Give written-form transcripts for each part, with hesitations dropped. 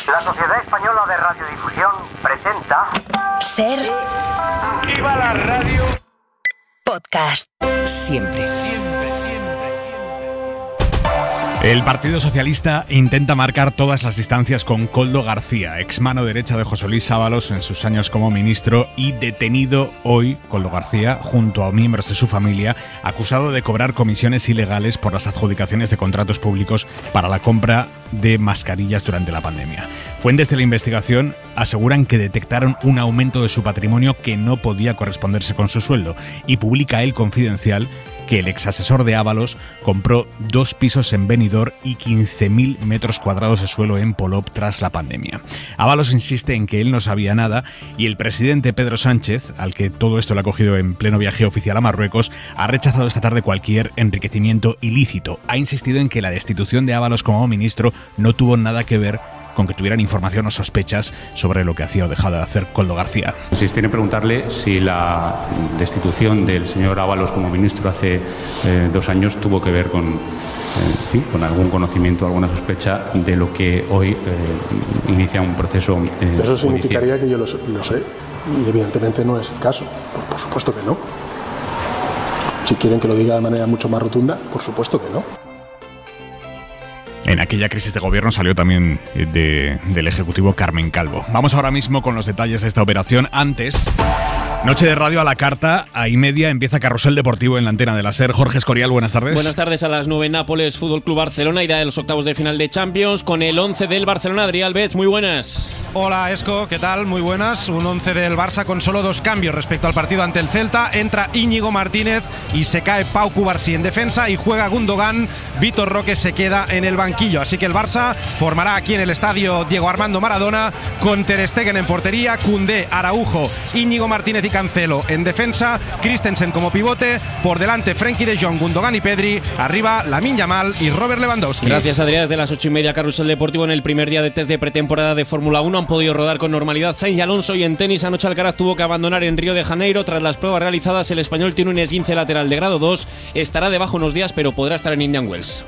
La Sociedad Española de Radiodifusión presenta... Ser... ¡Viva la radio! Podcast. Siempre. El Partido Socialista intenta marcar todas las distancias con Koldo García, ex mano derecha de José Luis Ábalos en sus años como ministro y detenido hoy, Koldo García, junto a miembros de su familia, acusado de cobrar comisiones ilegales por las adjudicaciones de contratos públicos para la compra de mascarillas durante la pandemia. Fuentes de la investigación aseguran que detectaron un aumento de su patrimonio que no podía corresponderse con su sueldo y publica El Confidencial que el exasesor de Ábalos compró 2 pisos en Benidorm y 15.000 metros cuadrados de suelo en Polop tras la pandemia. Ábalos insiste en que él no sabía nada y el presidente Pedro Sánchez, al que todo esto le ha cogido en pleno viaje oficial a Marruecos, ha rechazado esta tarde cualquier enriquecimiento ilícito. Ha insistido en que la destitución de Ábalos como ministro no tuvo nada que ver con que tuvieran información o sospechas sobre lo que hacía o dejaba de hacer Koldo García. Insistir en preguntarle si la destitución del señor Ábalos como ministro hace 2 años tuvo que ver con algún conocimiento, alguna sospecha de lo que hoy inicia un proceso Eso significaría que yo lo sé, y evidentemente no es el caso. Por supuesto que no. Si quieren que lo diga de manera mucho más rotunda, por supuesto que no. En aquella crisis de gobierno salió también del Ejecutivo Carmen Calvo. Vamos ahora mismo con los detalles de esta operación. Antes, noche de radio a la carta, a 1:30 empieza Carrusel Deportivo en la antena de la SER. Jorge Escorial, buenas tardes. Buenas tardes. A las 9, Nápoles Fútbol Club Barcelona, ida de los octavos de final de Champions con el 11 del Barcelona. Adrián Albets, muy buenas. Hola Esco, ¿qué tal? Muy buenas. Un 11 del Barça con solo 2 cambios respecto al partido ante el Celta. Entra Íñigo Martínez y se cae Pau Cubarsí en defensa y juega Gundogan. Vitor Roque se queda en el banquillo. Así que el Barça formará aquí en el estadio Diego Armando Maradona con Ter Stegen en portería, Koundé, Araujo, Íñigo Martínez y Cancelo en defensa, Christensen como pivote, por delante Frenkie de Jong, Gundogan y Pedri, arriba Lamine Yamal y Robert Lewandowski. Gracias, Adrián. Desde las 8:30 Carrusel Deportivo en el primer día de test de pretemporada de Fórmula 1 han podido rodar con normalidad Sainz y Alonso, y en tenis anoche Alcaraz tuvo que abandonar en Río de Janeiro. Tras las pruebas realizadas, el español tiene un esguince lateral de grado 2, estará debajo unos días pero podrá estar en Indian Wells.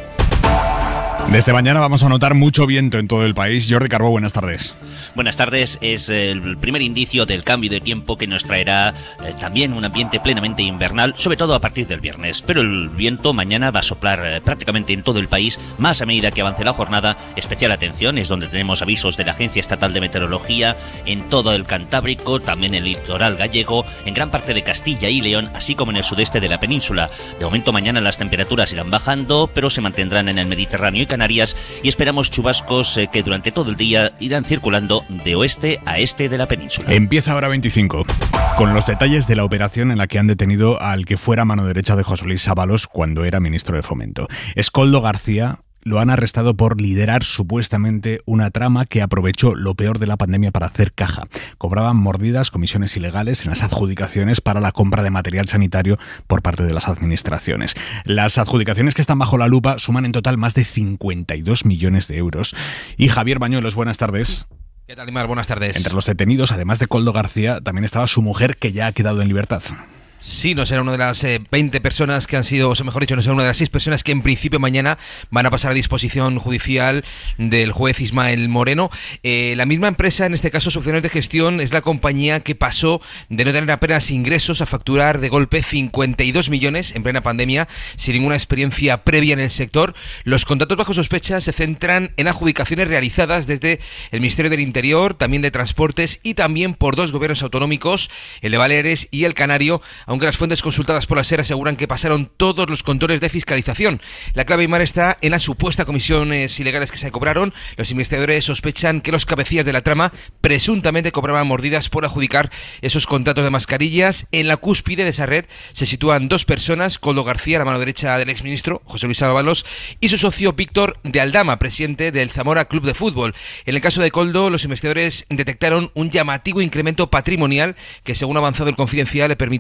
Desde mañana vamos a notar mucho viento en todo el país. Jordi Carbó, buenas tardes. Buenas tardes. Es el primer indicio del cambio de tiempo que nos traerá también un ambiente plenamente invernal, sobre todo a partir del viernes. Pero el viento mañana va a soplar prácticamente en todo el país, más a medida que avance la jornada. Especial atención, es donde tenemos avisos de la Agencia Estatal de Meteorología, en todo el Cantábrico, también en el litoral gallego, en gran parte de Castilla y León, así como en el sudeste de la península. De momento mañana las temperaturas irán bajando, pero se mantendrán en el Mediterráneo y Canarias, y esperamos chubascos que durante todo el día irán circulando de oeste a este de la península. Empieza ahora 25, con los detalles de la operación en la que han detenido al que fuera mano derecha de José Luis Ábalos cuando era ministro de Fomento. Es Koldo García. Lo han arrestado por liderar supuestamente una trama que aprovechó lo peor de la pandemia para hacer caja. Cobraban mordidas, comisiones ilegales en las adjudicaciones para la compra de material sanitario por parte de las administraciones. Las adjudicaciones que están bajo la lupa suman en total más de 52 millones de euros. Y Javier Bañuelos, buenas tardes. ¿Qué tal, Imar? Buenas tardes. Entre los detenidos, además de Koldo García, también estaba su mujer, que ya ha quedado en libertad. Sí, no será una de las 20 personas que han sido, o mejor dicho, no será una de las 6 personas que en principio mañana van a pasar a disposición judicial del juez Ismael Moreno. La misma empresa, en este caso Soluciones de Gestión, es la compañía que pasó de no tener apenas ingresos a facturar de golpe 52 millones en plena pandemia, sin ninguna experiencia previa en el sector. Los contratos bajo sospecha se centran en adjudicaciones realizadas desde el Ministerio del Interior, también de Transportes y también por 2 gobiernos autonómicos, el de Baleares y el Canario, aunque las fuentes consultadas por la SER aseguran que pasaron todos los controles de fiscalización. La clave, Imar, está en la supuesta comisiones ilegales que se cobraron. Los investigadores sospechan que los cabecillas de la trama presuntamente cobraban mordidas por adjudicar esos contratos de mascarillas. En la cúspide de esa red se sitúan 2 personas: Koldo García, la mano derecha del exministro José Luis Ábalos, y su socio Víctor de Aldama, presidente del Zamora Club de Fútbol. En el caso de Koldo, los investigadores detectaron un llamativo incremento patrimonial que, según ha avanzado El Confidencial, le permitió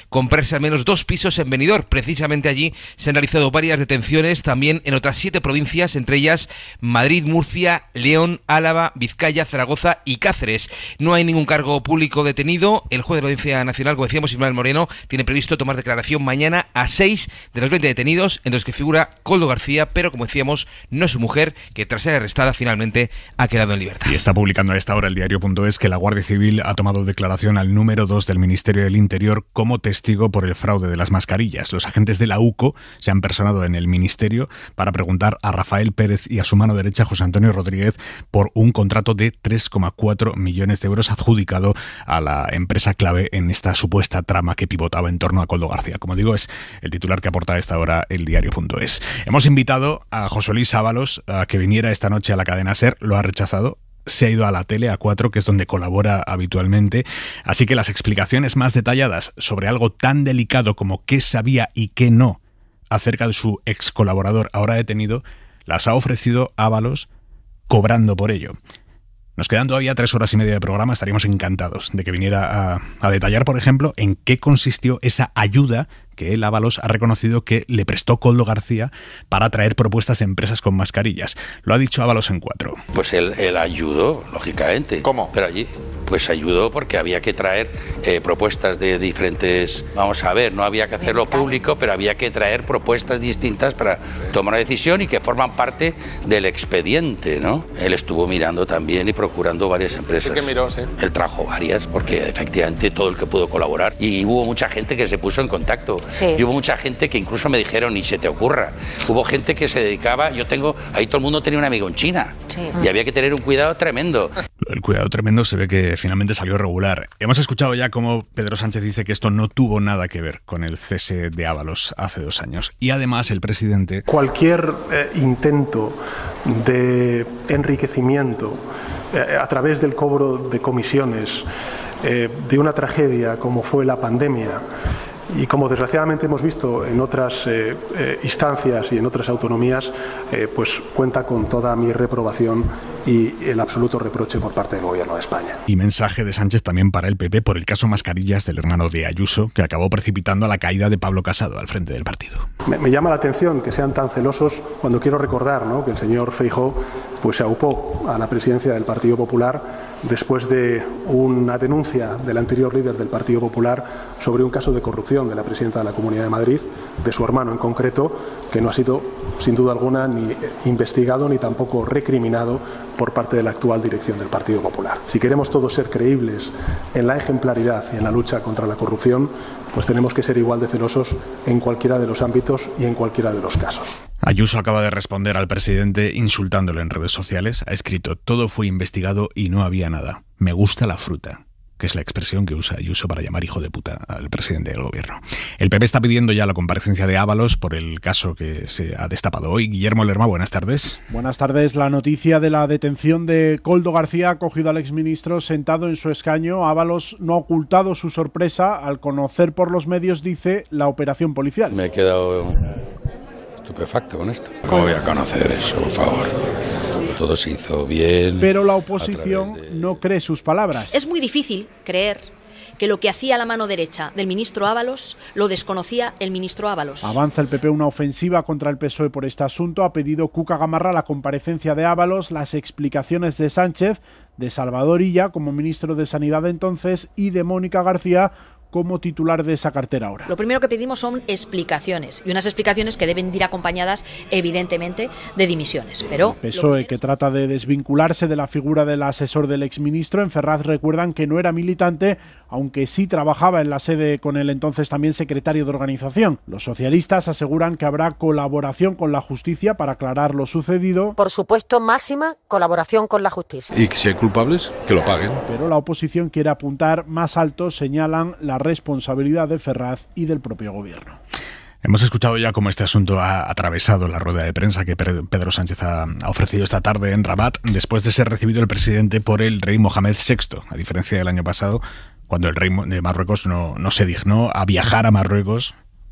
comprarse al menos 2 pisos en Benidorm. Precisamente allí se han realizado varias detenciones, también en otras 7 provincias, entre ellas Madrid, Murcia, León, Álava, Vizcaya, Zaragoza y Cáceres. No hay ningún cargo público detenido. El juez de la Audiencia Nacional, como decíamos, Ismael Moreno, tiene previsto tomar declaración mañana a 6 de los 20 detenidos, en los que figura Koldo García, pero como decíamos, no es su mujer, que tras ser arrestada finalmente ha quedado en libertad. Y está publicando a esta hora el diario.es que la Guardia Civil ha tomado declaración al número 2 del Ministerio del Interior como testigo por el fraude de las mascarillas. Los agentes de la UCO se han personado en el Ministerio para preguntar a Rafael Pérez y a su mano derecha, José Antonio Rodríguez, por un contrato de 3,4 millones de euros adjudicado a la empresa clave en esta supuesta trama que pivotaba en torno a Koldo García. Como digo, es el titular que aporta a esta hora el diario.es. Hemos invitado a José Luis Ábalos a que viniera esta noche a la cadena SER, lo ha rechazado. Se ha ido a la tele, a 4, que es donde colabora habitualmente. Así que las explicaciones más detalladas sobre algo tan delicado como qué sabía y qué no acerca de su ex colaborador ahora detenido, las ha ofrecido Ábalos cobrando por ello. Nos quedan todavía 3 horas y media de programa. Estaríamos encantados de que viniera a detallar, por ejemplo, en qué consistió esa ayuda que él, Ábalos, ha reconocido que le prestó Koldo García para traer propuestas de empresas con mascarillas. Lo ha dicho Ábalos en 4. Pues él ayudó, lógicamente. ¿Cómo? Pero allí, pues ayudó porque había que traer propuestas de diferentes... Vamos a ver, no había que hacerlo público, pero había que traer propuestas distintas para tomar una decisión y que forman parte del expediente, ¿no? Él estuvo mirando también y procurando varias empresas. Sí que miró, sí. Él trajo varias porque efectivamente todo el que pudo colaborar. Y hubo mucha gente que se puso en contacto. Sí. Y hubo mucha gente que incluso me dijeron, ni se te ocurra. Hubo gente que se dedicaba, ahí todo el mundo tenía un amigo en China. Sí. Y había que tener un cuidado tremendo. El cuidado tremendo se ve que finalmente salió regular. Hemos escuchado ya cómo Pedro Sánchez dice que esto no tuvo nada que ver con el cese de Ábalos hace 2 años. Y además el presidente... Cualquier intento de enriquecimiento a través del cobro de comisiones de una tragedia como fue la pandemia, y como desgraciadamente hemos visto en otras instancias y en otras autonomías, pues cuenta con toda mi reprobación y el absoluto reproche por parte del Gobierno de España. Y mensaje de Sánchez también para el PP por el caso mascarillas del hermano de Ayuso, que acabó precipitando a la caída de Pablo Casado al frente del partido. Me llama la atención que sean tan celosos cuando quiero recordar, ¿no?, que el señor Feijóo pues se aupó a la presidencia del Partido Popular después de una denuncia del anterior líder del Partido Popular sobre un caso de corrupción de la presidenta de la Comunidad de Madrid, de su hermano en concreto, que no ha sido sin duda alguna ni investigado ni tampoco recriminado por parte de la actual dirección del Partido Popular. Si queremos todos ser creíbles en la ejemplaridad y en la lucha contra la corrupción, pues tenemos que ser igual de celosos en cualquiera de los ámbitos y en cualquiera de los casos. Ayuso acaba de responder al presidente insultándolo en redes sociales. Ha escrito: todo fue investigado y no había nada. Me gusta la fruta, que es la expresión que usa Ayuso para llamar hijo de puta al presidente del gobierno. El PP está pidiendo ya la comparecencia de Ábalos por el caso que se ha destapado hoy. Guillermo Lerma, buenas tardes. Buenas tardes. La noticia de la detención de Koldo García ha cogido al exministro sentado en su escaño. Ábalos no ha ocultado su sorpresa al conocer por los medios, dice, la operación policial. Me he quedado estupefacto con esto. ¿Cómo voy a conocer eso, por favor? Todo se hizo bien. Pero la oposición no cree sus palabras. Es muy difícil creer que lo que hacía la mano derecha del ministro Ábalos lo desconocía el ministro Ábalos. Avanza el PP una ofensiva contra el PSOE por este asunto. Ha pedido Cuca Gamarra la comparecencia de Ábalos, las explicaciones de Sánchez, de Salvador Illa como ministro de Sanidad entonces y de Mónica García como titular de esa cartera ahora. Lo primero que pedimos son explicaciones, y unas explicaciones que deben ir acompañadas, evidentemente, de dimisiones. Pero el PSOE, que trata de desvincularse de la figura del asesor del exministro, en Ferraz recuerdan que no era militante, aunque sí trabajaba en la sede con el entonces también secretario de organización. Los socialistas aseguran que habrá colaboración con la justicia para aclarar lo sucedido. Por supuesto, máxima colaboración con la justicia. Y si hay culpables, que lo paguen. Pero la oposición quiere apuntar más alto, señalan la responsabilidad de Ferraz y del propio gobierno. Hemos escuchado ya cómo este asunto ha atravesado la rueda de prensa que Pedro Sánchez ha ofrecido esta tarde en Rabat, después de ser recibido el presidente por el rey Mohamed VI, a diferencia del año pasado, cuando el rey de Marruecos no se dignó a viajar a Marruecos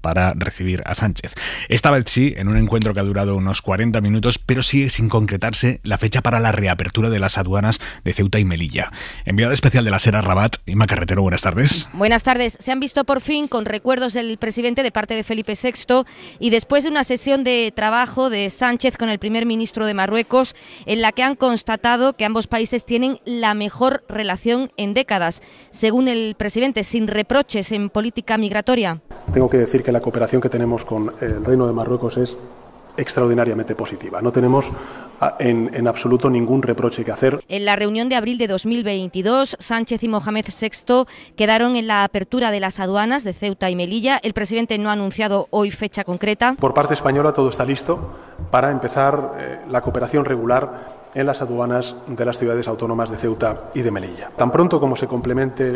para recibir a Sánchez. Esta vez sí, en un encuentro que ha durado unos 40 minutos, pero sigue sin concretarse la fecha para la reapertura de las aduanas de Ceuta y Melilla. Enviada especial de la SER a Rabat, Inma Carretero, buenas tardes. Buenas tardes. Se han visto por fin con recuerdos del presidente de parte de Felipe VI y después de una sesión de trabajo de Sánchez con el primer ministro de Marruecos, en la que han constatado que ambos países tienen la mejor relación en décadas. Según el presidente, sin reproches en política migratoria. Tengo que decir que la cooperación que tenemos con el Reino de Marruecos es extraordinariamente positiva. No tenemos en absoluto ningún reproche que hacer. En la reunión de abril de 2022, Sánchez y Mohamed VI quedaron en la apertura de las aduanas de Ceuta y Melilla. El presidente no ha anunciado hoy fecha concreta. Por parte española todo está listo para empezar la cooperación regular en las aduanas de las ciudades autónomas de Ceuta y de Melilla. Tan pronto como se completen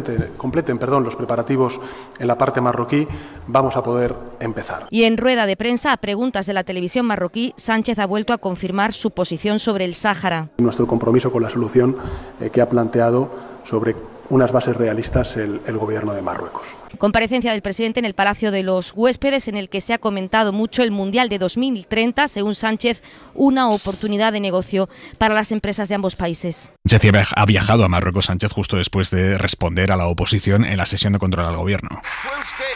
los preparativos en la parte marroquí, vamos a poder empezar. Y en rueda de prensa, a preguntas de la televisión marroquí, Sánchez ha vuelto a confirmar su posición sobre el Sáhara. Nuestro compromiso con la solución que ha planteado sobre unas bases realistas el gobierno de Marruecos. Comparecencia del presidente en el Palacio de los Huéspedes, en el que se ha comentado mucho el Mundial de 2030, según Sánchez, una oportunidad de negocio para las empresas de ambos países. Sánchez ha viajado a Marruecos, Sánchez, justo después de responder a la oposición en la sesión de control al gobierno. Fue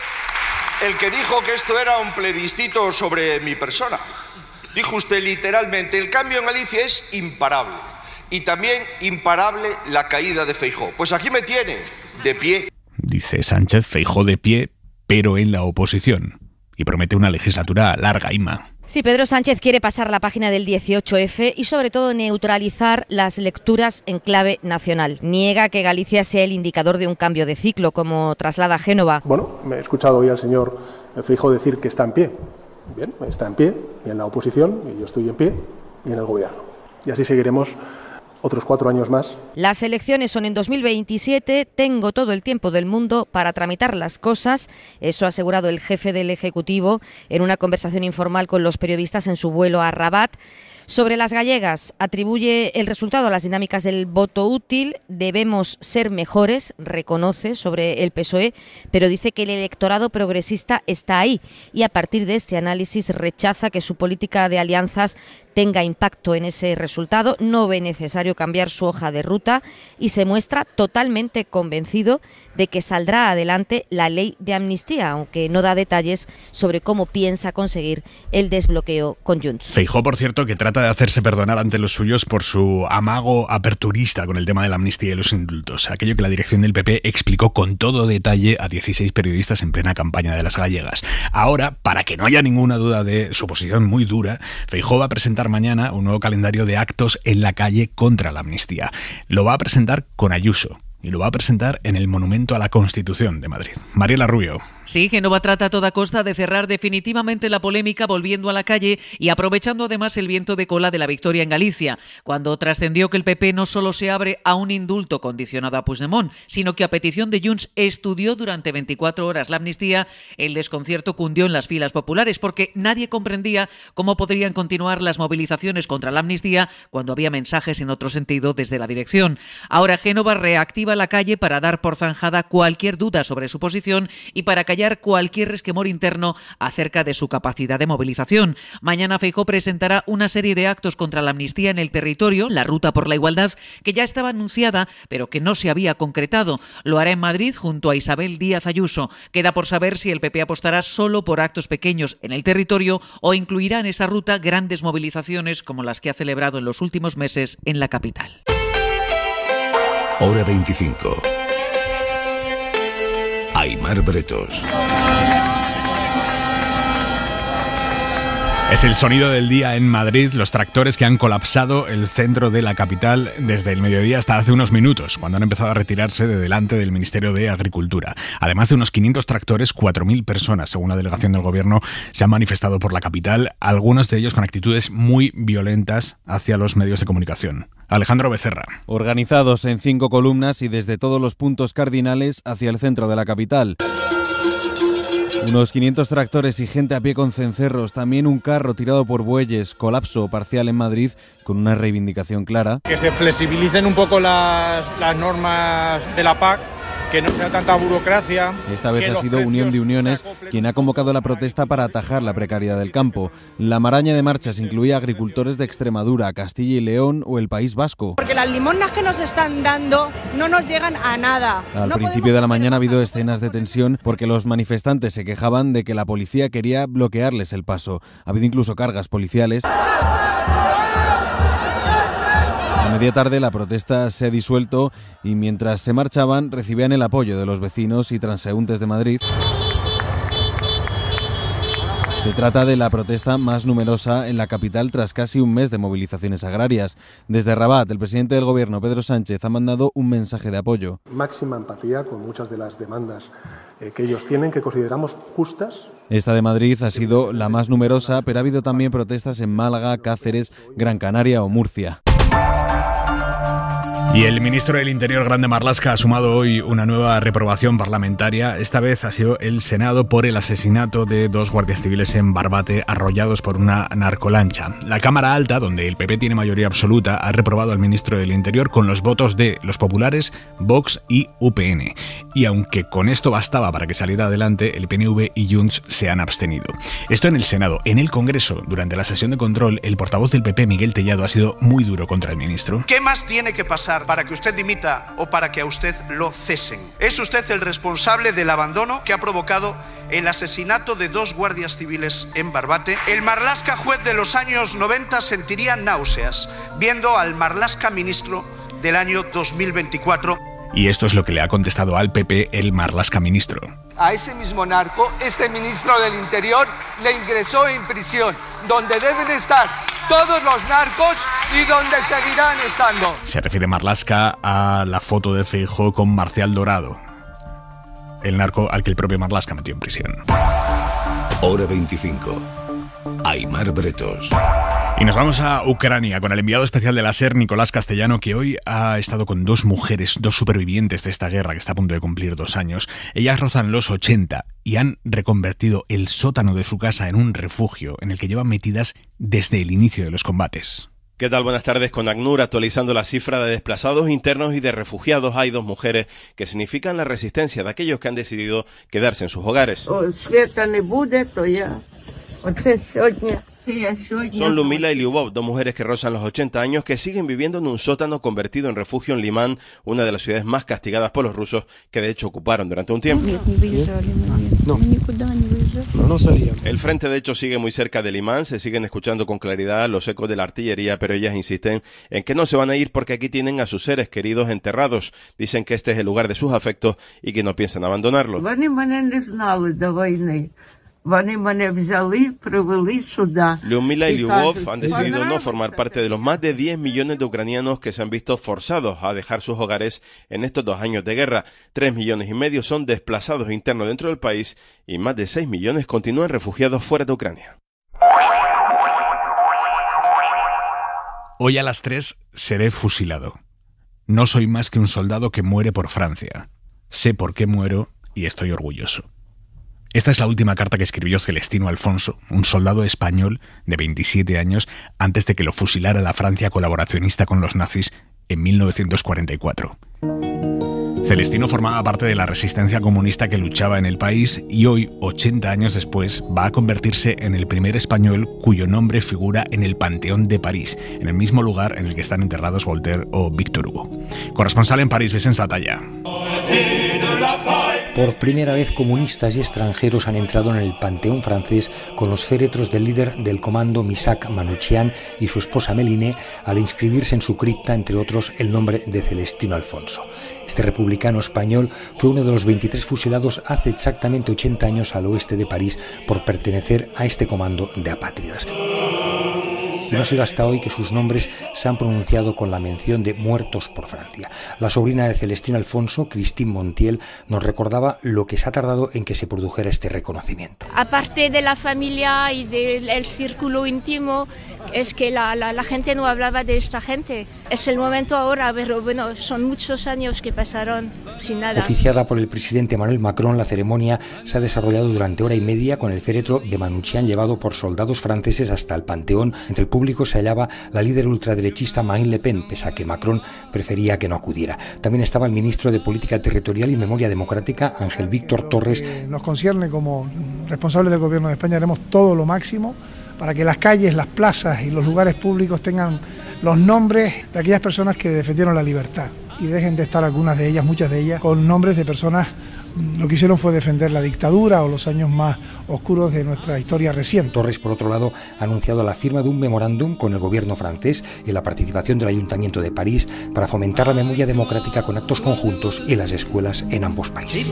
usted el que dijo que esto era un plebiscito sobre mi persona. Dijo usted literalmente, el cambio en Galicia es imparable. Y también imparable la caída de Feijóo. Pues aquí me tiene, de pie. Dice Sánchez, Feijóo de pie, pero en la oposición. Y promete una legislatura larga, Inma. Sí, Pedro Sánchez quiere pasar la página del 18F y sobre todo neutralizar las lecturas en clave nacional. Niega que Galicia sea el indicador de un cambio de ciclo, como traslada Génova. Bueno, me he escuchado hoy al señor Feijóo decir que está en pie. Bien, está en pie y en la oposición, y yo estoy en pie y en el gobierno. Y así seguiremos otros 4 años más. Las elecciones son en 2027, tengo todo el tiempo del mundo para tramitar las cosas, eso ha asegurado el jefe del Ejecutivo en una conversación informal con los periodistas en su vuelo a Rabat. Sobre las gallegas, atribuye el resultado a las dinámicas del voto útil, debemos ser mejores, reconoce sobre el PSOE, pero dice que el electorado progresista está ahí y a partir de este análisis rechaza que su política de alianzas tenga impacto en ese resultado, no ve necesario cambiar su hoja de ruta y se muestra totalmente convencido de que saldrá adelante la ley de amnistía, aunque no da detalles sobre cómo piensa conseguir el desbloqueo con Junts. Feijóo, por cierto, que trata de hacerse perdonar ante los suyos por su amago aperturista con el tema de la amnistía y los indultos, aquello que la dirección del PP explicó con todo detalle a 16 periodistas en plena campaña de las gallegas. Ahora, para que no haya ninguna duda de su posición muy dura, Feijóo va a presentar mañana un nuevo calendario de actos en la calle contra la amnistía. Lo va a presentar con Ayuso y lo va a presentar en el Monumento a la Constitución de Madrid. Mariela Rubio. Sí, Génova trata a toda costa de cerrar definitivamente la polémica volviendo a la calle y aprovechando además el viento de cola de la victoria en Galicia, cuando trascendió que el PP no solo se abre a un indulto condicionado a Puigdemont, sino que a petición de Junts estudió durante 24 horas la amnistía. El desconcierto cundió en las filas populares porque nadie comprendía cómo podrían continuar las movilizaciones contra la amnistía cuando había mensajes en otro sentido desde la dirección. Ahora Génova reactiva la calle para dar por zanjada cualquier duda sobre su posición y para callar cualquier resquemor interno acerca de su capacidad de movilización. Mañana Feijóo presentará una serie de actos contra la amnistía en el territorio, la Ruta por la Igualdad, que ya estaba anunciada, pero que no se había concretado. Lo hará en Madrid junto a Isabel Díaz Ayuso. Queda por saber si el PP apostará solo por actos pequeños en el territorio o incluirá en esa ruta grandes movilizaciones como las que ha celebrado en los últimos meses en la capital. Hora 25. Aimar Bretos. Es el sonido del día en Madrid, los tractores que han colapsado el centro de la capital desde el mediodía hasta hace unos minutos, cuando han empezado a retirarse de delante del Ministerio de Agricultura. Además de unos 500 tractores, 4.000 personas, según la delegación del Gobierno, se han manifestado por la capital, algunos de ellos con actitudes muy violentas hacia los medios de comunicación. Alejandro Becerra. Organizados en 5 columnas y desde todos los puntos cardinales hacia el centro de la capital. Unos 500 tractores y gente a pie con cencerros, también un carro tirado por bueyes, colapso parcial en Madrid con una reivindicación clara. Que se flexibilicen un poco las normas de la PAC que no sea tanta burocracia. Esta vez ha sido Unión de Uniones quien ha convocado la protesta para atajar la precariedad del campo. La maraña de marchas incluía agricultores de Extremadura, Castilla y León o el País Vasco. Porque las limosnas que nos están dando no nos llegan a nada. Al principio de la mañana ha habido escenas de tensión porque los manifestantes se quejaban de que la policía quería bloquearles el paso. Ha habido incluso cargas policiales. A media tarde la protesta se ha disuelto y mientras se marchaban recibían el apoyo de los vecinos y transeúntes de Madrid. Se trata de la protesta más numerosa en la capital tras casi un mes de movilizaciones agrarias. Desde Rabat, el presidente del gobierno, Pedro Sánchez, ha mandado un mensaje de apoyo. Máxima empatía con muchas de las demandas que ellos tienen, que consideramos justas. Esta de Madrid ha sido la más numerosa, pero ha habido también protestas en Málaga, Cáceres, Gran Canaria o Murcia. Y el ministro del Interior, Grande Marlaska, ha sumado hoy una nueva reprobación parlamentaria. Esta vez ha sido el Senado por el asesinato de 2 guardias civiles en Barbate arrollados por una narcolancha. La Cámara Alta, donde el PP tiene mayoría absoluta, ha reprobado al ministro del Interior con los votos de los populares, Vox y UPN. Y aunque con esto bastaba para que saliera adelante, el PNV y Junts se han abstenido. Esto en el Senado. En el Congreso, durante la sesión de control, el portavoz del PP, Miguel Tellado, ha sido muy duro contra el ministro. ¿Qué más tiene que pasar para que usted dimita o para que a usted lo cesen? ¿Es usted el responsable del abandono que ha provocado el asesinato de 2 guardias civiles en Barbate? El Marlaska juez de los años 90 sentiría náuseas viendo al Marlaska ministro del año 2024. Y esto es lo que le ha contestado al PP el Marlaska ministro. A ese mismo narco, este ministro del Interior le ingresó en prisión, donde deben estar todos los narcos y donde seguirán estando. Se refiere Marlaska a la foto de Feijóo con Marcial Dorado, el narco al que el propio Marlaska metió en prisión. Hora 25. Aimar Bretos. Y nos vamos a Ucrania con el enviado especial de la SER, Nicolás Castellano, que hoy ha estado con 2 mujeres, 2 supervivientes de esta guerra que está a punto de cumplir 2 años. Ellas rozan los 80 y han reconvertido el sótano de su casa en un refugio en el que llevan metidas desde el inicio de los combates. ¿Qué tal? Buenas tardes. Con ACNUR actualizando la cifra de desplazados internos y de refugiados. Hay 2 mujeres que significan la resistencia de aquellos que han decidido quedarse en sus hogares. Son Lumila y Lyubov, 2 mujeres que rozan los 80 años que siguen viviendo en un sótano convertido en refugio en Limán, una de las ciudades más castigadas por los rusos, que de hecho ocuparon durante un tiempo. No salían. El frente de hecho sigue muy cerca de Limán, se siguen escuchando con claridad los ecos de la artillería, pero ellas insisten en que no se van a ir porque aquí tienen a sus seres queridos enterrados. Dicen que este es el lugar de sus afectos y que no piensan abandonarlo. Lyudmila y Lyubov han decidido no formar parte de los más de 10 millones de ucranianos que se han visto forzados a dejar sus hogares en estos 2 años de guerra. 3,5 millones son desplazados internos dentro del país y más de 6 millones continúan refugiados fuera de Ucrania. Hoy a las 3 seré fusilado. No soy más que un soldado que muere por Francia. Sé por qué muero y estoy orgulloso. Esta es la última carta que escribió Celestino Alfonso, un soldado español de 27 años, antes de que lo fusilara la Francia colaboracionista con los nazis en 1944. Celestino formaba parte de la resistencia comunista que luchaba en el país y hoy, 80 años después, va a convertirse en el primer español cuyo nombre figura en el Panteón de París, en el mismo lugar en el que están enterrados Voltaire o Víctor Hugo. Corresponsal en París, Vicens Batalla. Por primera vez, comunistas y extranjeros han entrado en el Panteón francés con los féretros del líder del comando Missak Manouchian y su esposa Méline, al inscribirse en su cripta, entre otros, el nombre de Celestino Alfonso. Este republicano español fue uno de los 23 fusilados hace exactamente 80 años al oeste de París por pertenecer a este comando de apátridas. Y no ha sido hasta hoy que sus nombres se han pronunciado con la mención de muertos por Francia. La sobrina de Celestino Alfonso, Christine Montiel, nos recordaba lo que se ha tardado en que se produjera este reconocimiento. Aparte de la familia y del círculo íntimo, es que la gente no hablaba de esta gente. Es el momento ahora, pero bueno, son muchos años que pasaron sin nada. Oficiada por el presidente Emmanuel Macron, la ceremonia se ha desarrollado durante hora y media con el féretro de Manouchian llevado por soldados franceses hasta el Panteón, entre el público se hallaba la líder ultraderechista Marine Le Pen, pese a que Macron prefería que no acudiera. También estaba el ministro de Política Territorial y Memoria Democrática, Ángel Víctor Torres. Nos concierne como responsables del Gobierno de España, haremos todo lo máximo para que las calles, las plazas y los lugares públicos tengan los nombres de aquellas personas que defendieron la libertad y dejen de estar algunas de ellas, muchas de ellas, con nombres de personas. Lo que hicieron fue defender la dictadura o los años más oscuros de nuestra historia reciente. Torres, por otro lado, ha anunciado la firma de un memorándum con el gobierno francés y la participación del Ayuntamiento de París para fomentar la memoria democrática con actos conjuntos en las escuelas en ambos países.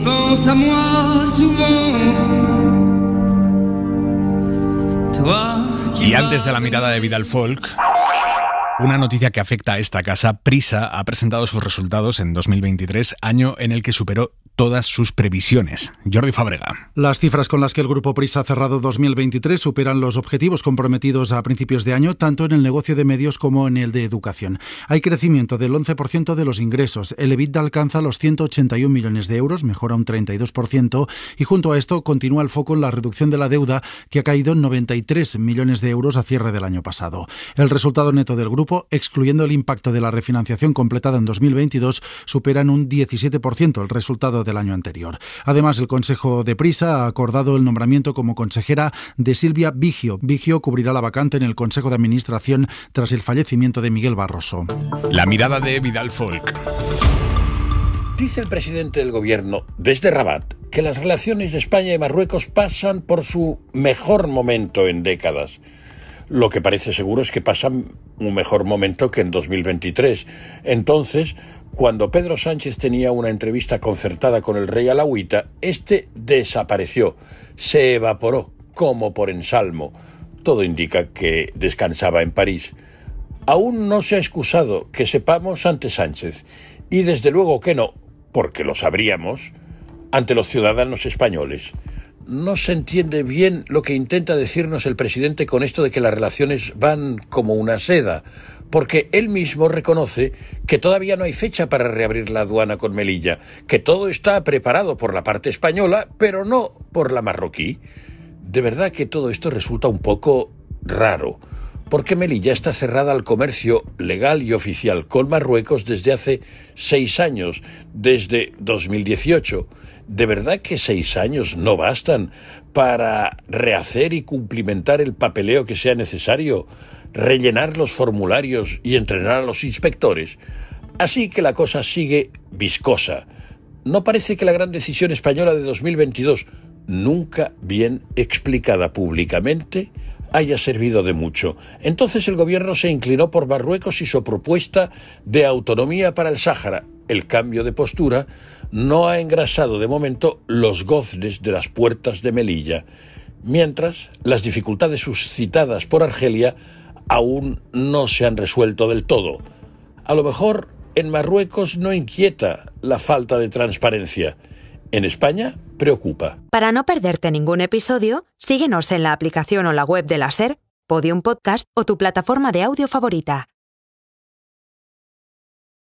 Y antes de la mirada de Vidal Folk, una noticia que afecta a esta casa. Prisa ha presentado sus resultados en 2023, año en el que superó todas sus previsiones. Jordi Fábrega. Las cifras con las que el Grupo Prisa ha cerrado 2023 superan los objetivos comprometidos a principios de año, tanto en el negocio de medios como en el de educación. Hay crecimiento del 11% de los ingresos. El EBITDA alcanza los 181 millones de euros, mejora un 32%, y junto a esto continúa el foco en la reducción de la deuda, que ha caído en 93 millones de euros a cierre del año pasado. El resultado neto del grupo, excluyendo el impacto de la refinanciación completada en 2022, supera en un 17% el resultado del año anterior. Además, el Consejo de Prisa ha acordado el nombramiento como consejera de Silvia Vigio. Vigio cubrirá la vacante en el Consejo de Administración tras el fallecimiento de Miguel Barroso. La mirada de Vidal Folk. Dice el presidente del gobierno desde Rabat que las relaciones de España y Marruecos pasan por su mejor momento en décadas. Lo que parece seguro es que pasan un mejor momento que en 2023. Entonces, cuando Pedro Sánchez tenía una entrevista concertada con el rey alauita, este desapareció, se evaporó, como por ensalmo. Todo indica que descansaba en París. Aún no se ha excusado, que sepamos, ante Sánchez. Y desde luego que no, porque lo sabríamos, ante los ciudadanos españoles. No se entiende bien lo que intenta decirnos el presidente con esto de que las relaciones van como una seda, porque él mismo reconoce que todavía no hay fecha para reabrir la aduana con Melilla, que todo está preparado por la parte española, pero no por la marroquí. De verdad que todo esto resulta un poco raro, porque Melilla está cerrada al comercio legal y oficial con Marruecos desde hace 6 años, desde 2018. ¿De verdad que 6 años no bastan para rehacer y cumplimentar el papeleo que sea necesario, rellenar los formularios y entrenar a los inspectores? Así que la cosa sigue viscosa. No parece que la gran decisión española de 2022, nunca bien explicada públicamente, haya servido de mucho. Entonces el gobierno se inclinó por Marruecos y su propuesta de autonomía para el Sáhara. El cambio de postura no ha engrasado de momento los goznes de las puertas de Melilla, mientras las dificultades suscitadas por Argelia aún no se han resuelto del todo. A lo mejor en Marruecos no inquieta la falta de transparencia. En España preocupa. Para no perderte ningún episodio, síguenos en la aplicación o la web de la SER, Podium Podcast o tu plataforma de audio favorita.